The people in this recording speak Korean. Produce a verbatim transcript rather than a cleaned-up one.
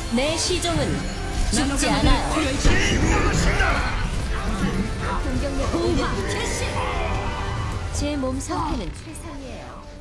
내 시종은 죽지 않아요. 공격력 오화 제 몸 상태는 최상이에요.